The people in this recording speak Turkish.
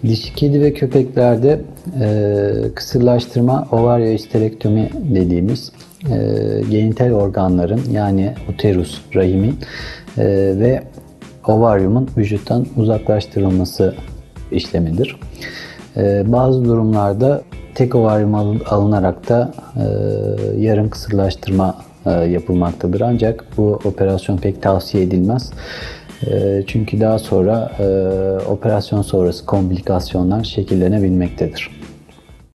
Dişi kedi ve köpeklerde kısırlaştırma, ovaryohisterektomi dediğimiz genital organların yani uterus, rahimin ve ovaryumun vücuttan uzaklaştırılması işlemidir. Bazı durumlarda tek ovaryum alınarak da yarım kısırlaştırma yapılmaktadır. Ancak bu operasyon pek tavsiye edilmez. Çünkü daha sonra operasyon sonrası komplikasyonlar şekillenebilmektedir.